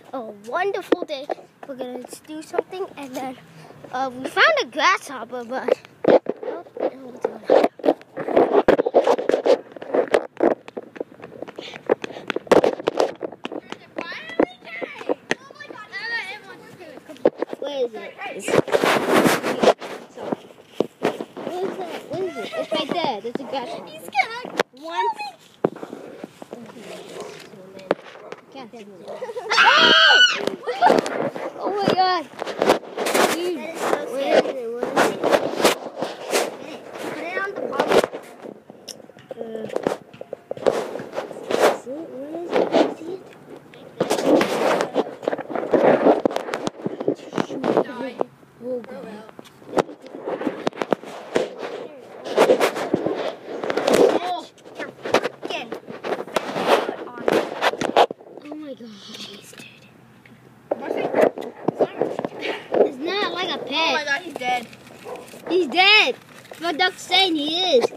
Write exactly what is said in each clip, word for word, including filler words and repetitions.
a wonderful day. We're gonna do something, and then uh, we found a grasshopper, but oh, no, it's not. Where is it? It's, so, what is that? What is it? It's right there. There's a grasshopper. He's gonna One. Oh! Oh my God! Dude, That is so where is scary. it? Where is it? Put it on the pop. Uh, is it? Where is it? Can you see it? Oh God. Oh my God. Jeez, dude. It's not like a pet. Oh my God, he's dead. He's dead. But Duck's saying he is.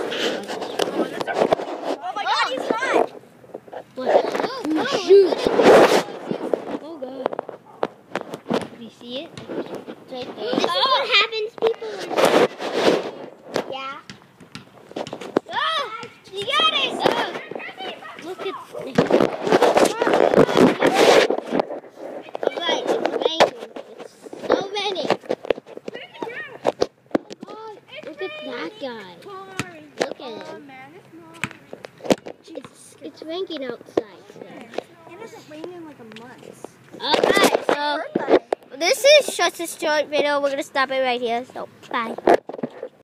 Oh my God, he's not. What? Oh, shoot. Oh God. Do you see it? It's right there. This is what happens, people. Yeah. Oh, you got it. Oh. Look at Alright, it's raining. It's so many. Oh, look at that guy. Look at him. It's, it's raining outside today. It hasn't rained in like a month. Alright, so this is just a short video. We're going to stop it right here. So, bye.